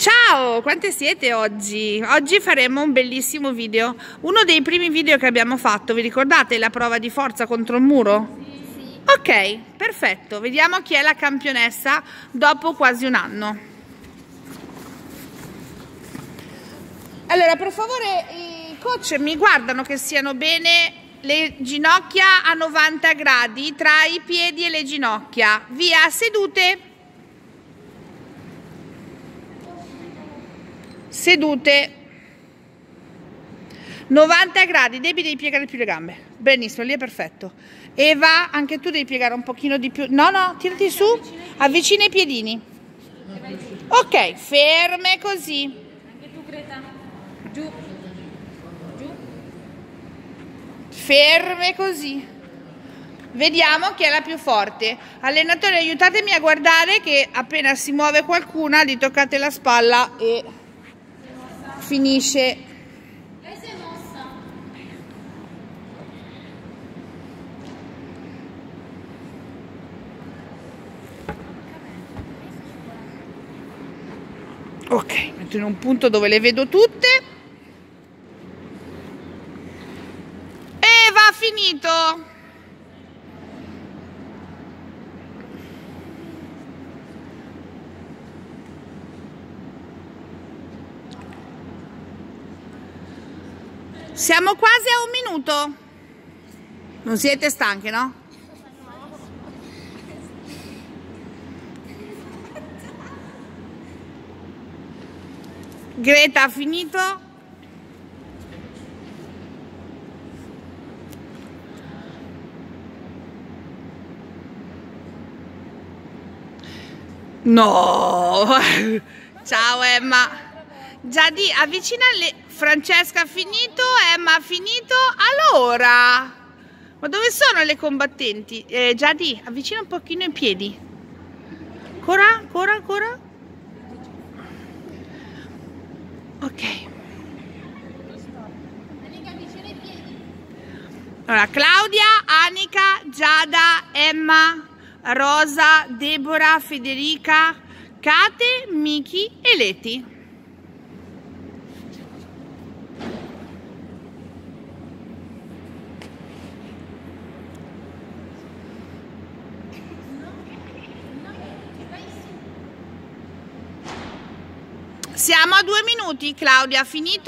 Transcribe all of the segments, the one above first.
Ciao, quante siete oggi? Oggi faremo un bellissimo video, uno dei primi video che abbiamo fatto, vi ricordate la prova di forza contro il muro? Sì. Ok, perfetto, vediamo chi è la campionessa dopo quasi un anno. Allora, per favore i coach mi guardano che siano bene le ginocchia a 90 gradi tra i piedi e le ginocchia. Via, sedute. Sedute 90 gradi, devi piegare più le gambe. Benissimo, lì è perfetto. Eva, anche tu devi piegare un pochino di più. No, tirati su, avvicina i piedini. Ok, ferme così. Anche tu, Greta. Giù. Giù. Ferme così. Vediamo chi è la più forte. Allenatore, aiutatemi a guardare che appena si muove qualcuna gli toccate la spalla e finisce. Lei si è mossa. Ok, metto in un punto dove le vedo tutte. E va finito. Siamo quasi a un minuto. Non siete stanche, no? Greta ha finito? No! Ciao Emma. Giadì, avvicina le... Francesca ha finito, Emma ha finito. Allora, ma dove sono le combattenti? Giadì, avvicina un pochino i piedi. Ancora. Ok. Allora, Claudia, Anica, Giada, Emma, Rosa, Deborah, Federica, Kate, Miki e Leti. Siamo a 2 minuti, Claudia ha finito?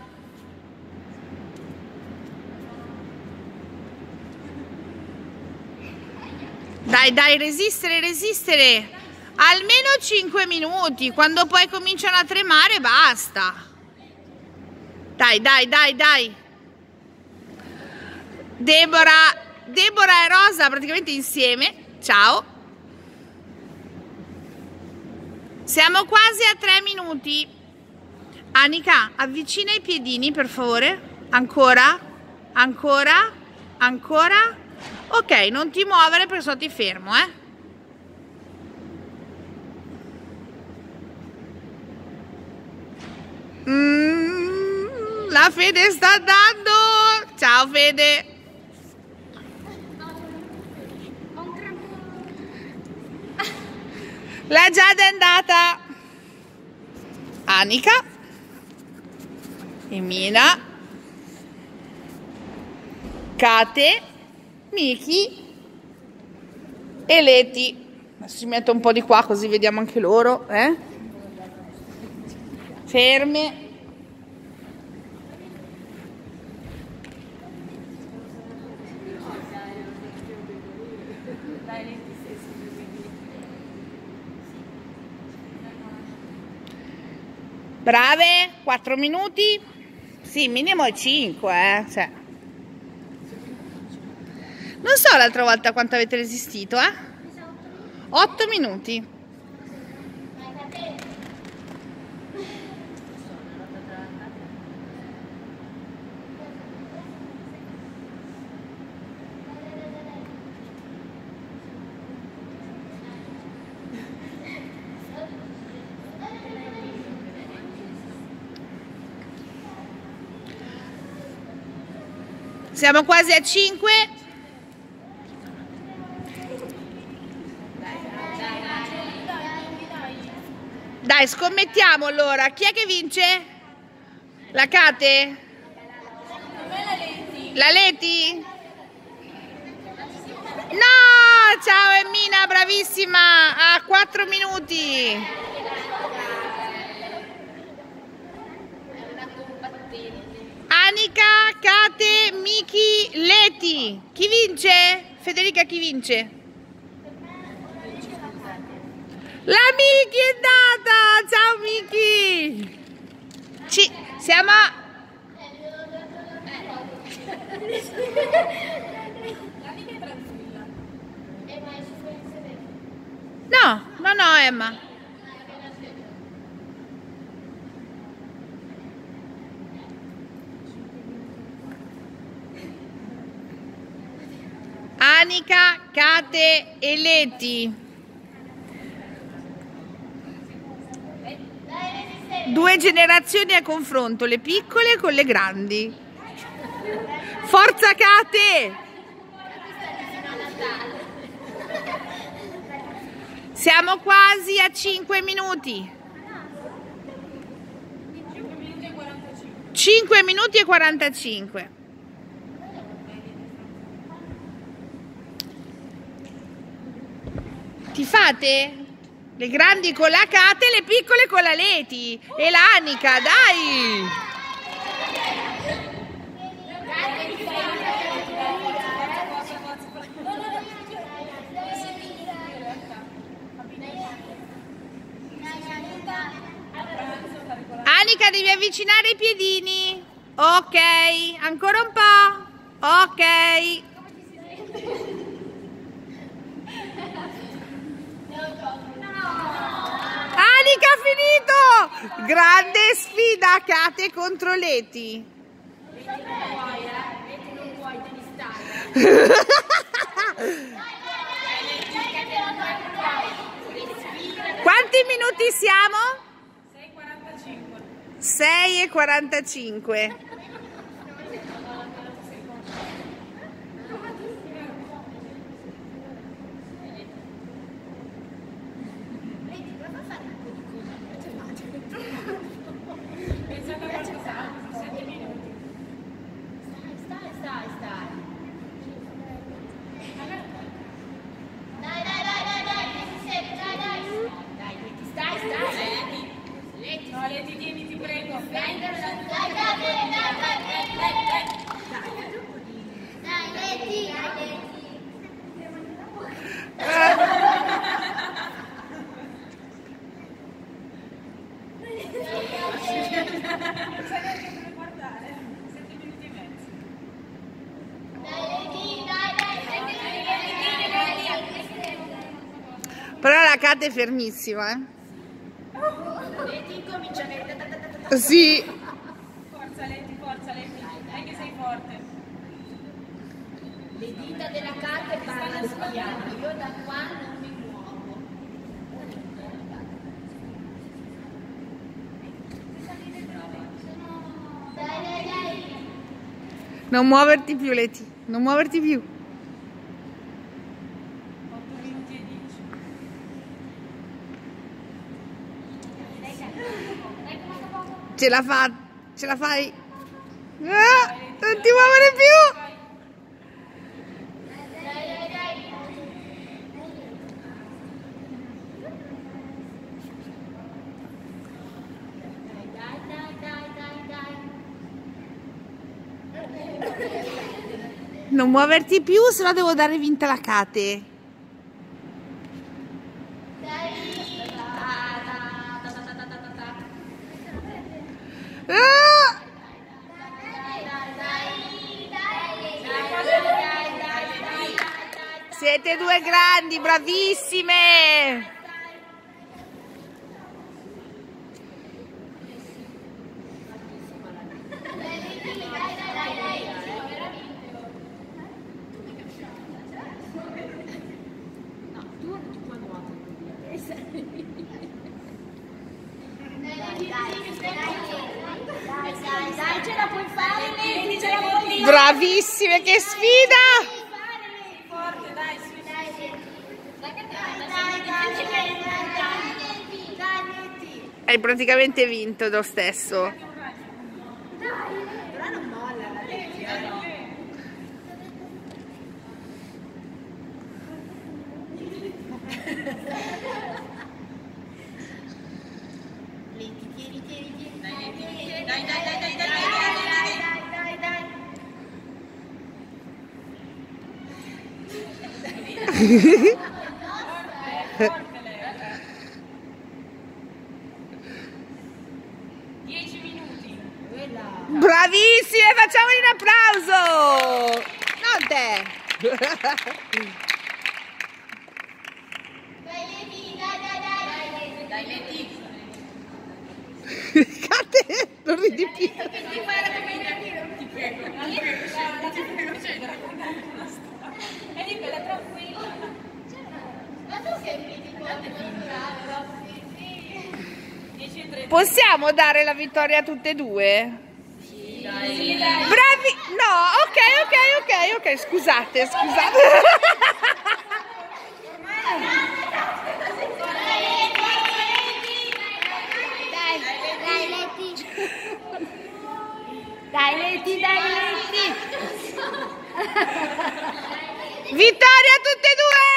Dai, resistere. Almeno 5 minuti, quando poi cominciano a tremare basta. Dai. Deborah e Rosa praticamente insieme, ciao. Siamo quasi a 3 minuti. Anica, avvicina i piedini per favore. Ancora. Ok, non ti muovere perché sennò ti fermo, La Fede sta andando. Ciao Fede. La Giada è andata. Anica, Emina, Kate, Miki e Leti. Adesso ci metto un po' di qua così vediamo anche loro. Ferme. Brave, 4 minuti. Sì, minimo 5, cioè. Non so l'altra volta quanto avete resistito, 8 minuti. Siamo quasi a 5. Dai, scommettiamo allora. Chi è che vince? La Kate? La Leti? No! Ciao Emmina, bravissima! A 4 minuti. Anica, Kate, Miki, Leti. Chi vince? Federica, chi vince? La Miki è andata! Ciao Miki! Siamo... No, Emma. Anica, Kate e Leti. 2 generazioni a confronto, le piccole con le grandi. Forza Kate! Siamo quasi a 5 minuti. 5 minuti e 45. Ti fate? Le grandi con la Kate e le piccole con la Leti. E l'Anica, dai! Anica, devi avvicinare i piedini. Ok, ancora un po'. Ok. Anica ha finito! Grande sfida Kate contro Leti. Quanti minuti siamo? 6:45. Leti, tieni, ti prego. Dai, Leti. Però la Kate è fermissima, eh? Leti, comincia. Sì. Forza Leti, dai che sei forte. Le dita della carta parlano spiano, io da qua non mi muovo. Dai. Non muoverti più, Leti. Non muoverti più. 8 minuti e 10. Ce la fai. Ah, non ti muovere più. Non muoverti più, se no devo dare vinta alla Kate. Ah! Siete 2 grandi, bravissime! Dai, ce la puoi fare, Leti, ce la puoi fare. Bravissime, che sfida! Forte, dai, su. Dai, hai praticamente vinto lo stesso. Però non molla la Leti, no? Leti, tieni. Dai. Bravissime, facciamogli un applauso! Non te! Dai, Leti. Cate, non ridi più. Ti prego. Vedi quella tranquilla. Ma tu sei Possiamo dare la vittoria a tutte e due? Sì, dai. Bravi! No, ok, scusate. Dai, Leti. Vittoria a tutte e due!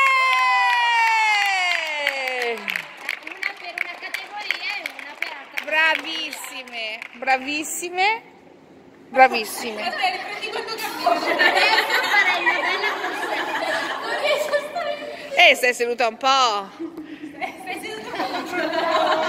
Una per una categoria e una per altra. Bravissime. Adesso farei una bella corsa. Stai seduta un po'. Stai seduta un po'.